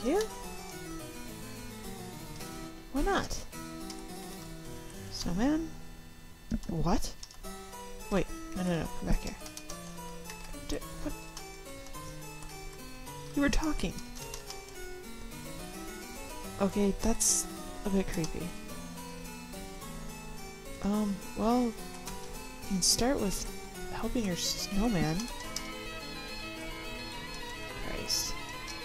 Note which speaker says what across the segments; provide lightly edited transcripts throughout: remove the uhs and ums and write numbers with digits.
Speaker 1: you? Why not? Snowman? What? Wait, no, come back here. What? You were talking. Okay, that's a bit creepy. Well, you can start with helping your snowman. Christ.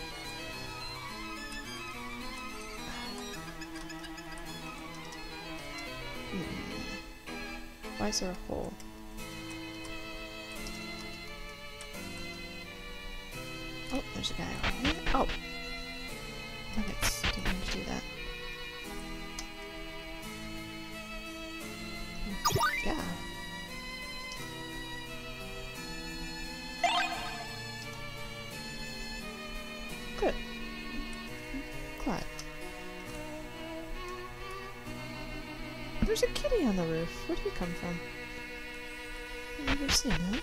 Speaker 1: Why is there a hole? Oh, there's a guy over here. Oh! Nuggets. Didn't mean to do that. Yeah. Good. Glad. There's a kitty on the roof. Where'd he come from? I've never seen him.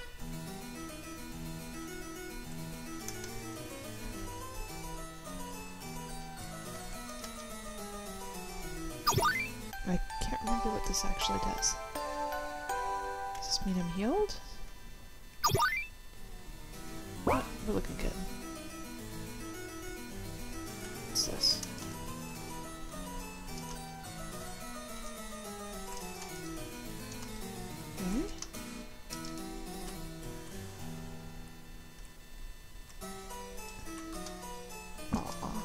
Speaker 1: I can't remember what this actually does. Does this mean I'm healed? Oh, we're looking good. What's this? Okay. Aww.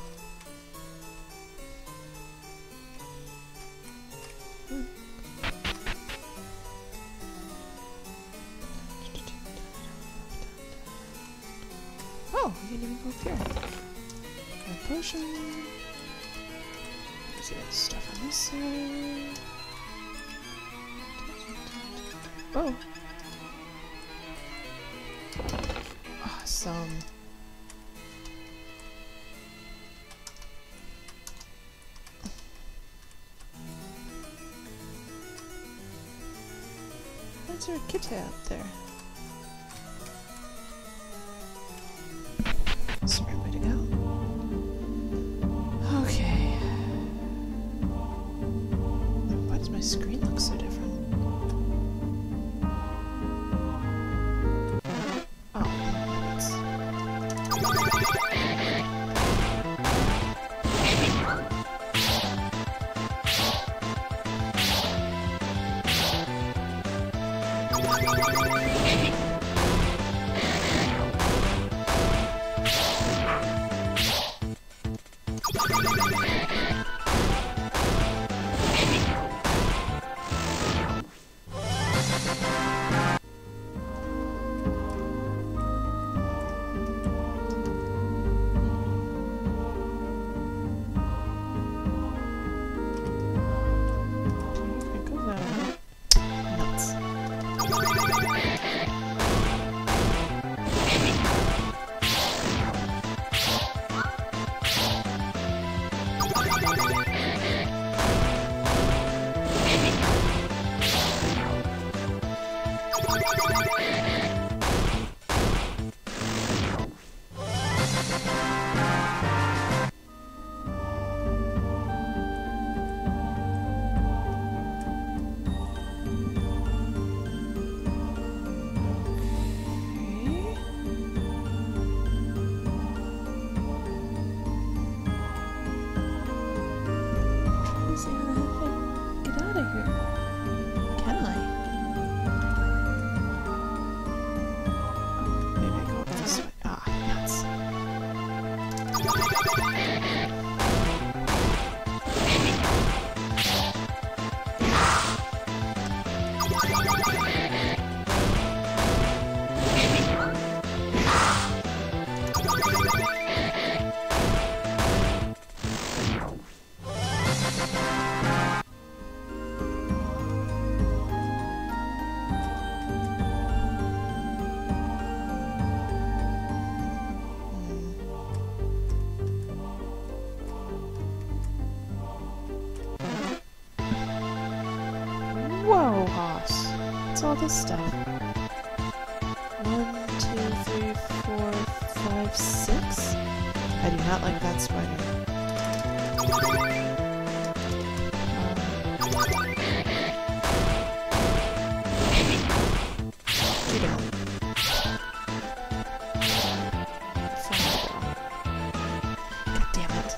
Speaker 1: Oh, you didn't even go up here. A potion. Let's see that stuff on this side. Oh. Awesome. Why's there a kitty up there? Smart way to go. Okay. Why does my screen look so different? Whoa, Hoss. What's all this stuff? 1, 2, 3, 4, 5, 6? I do not like that spider. Get out. God damn it.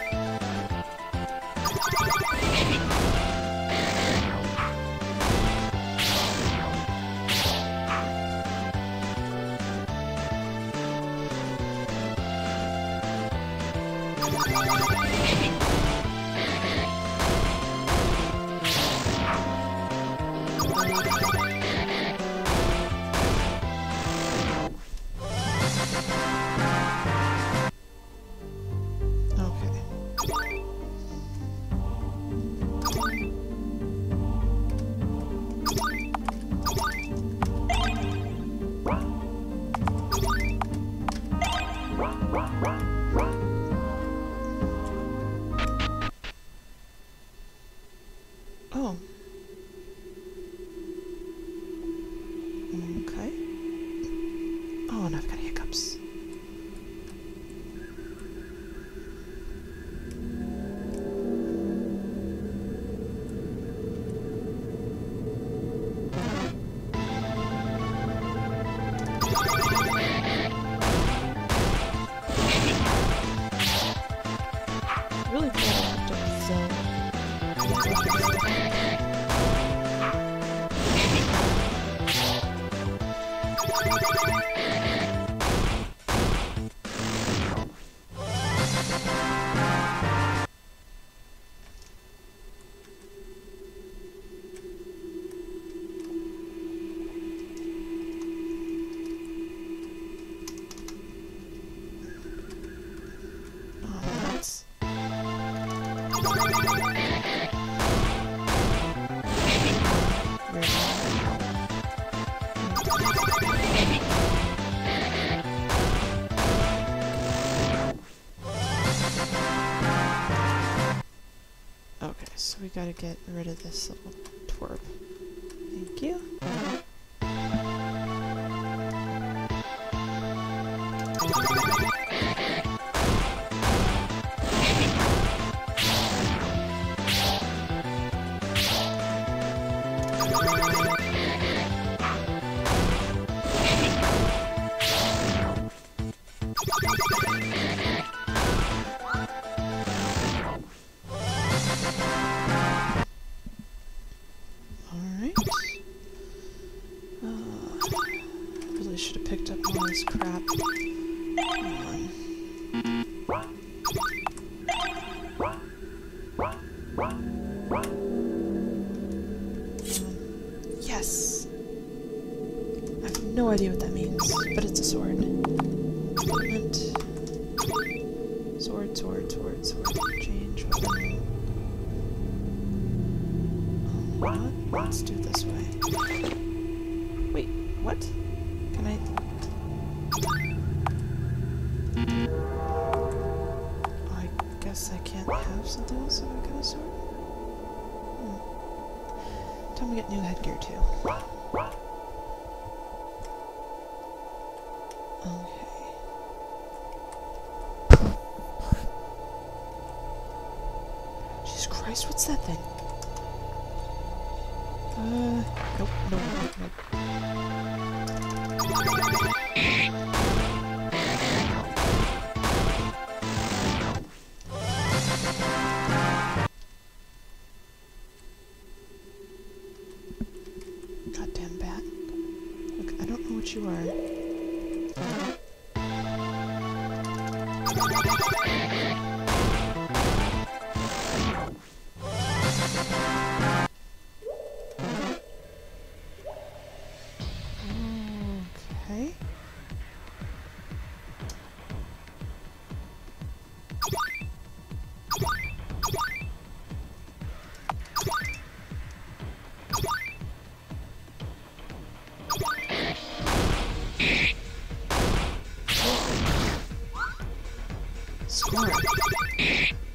Speaker 1: Oh. Okay. Oh, and I've got hiccups. Really glad I hooked up with Okay, so we gotta get rid of this little twerp. Thank you. Really should have picked up all this crap. Come on. Yes! I have no idea what that means, but it's a sword. Equipment. Sword, sword, sword, sword. Change weapon. What? Let's do it this way. Wait, what? Can I... I guess I can't have something else if I got a sword? Time to get new headgear too. Okay. Jesus Christ, what's that thing? Nope, nope, nope, nope. Goddamn bat. Look, I don't know what you are. Okay. Smart.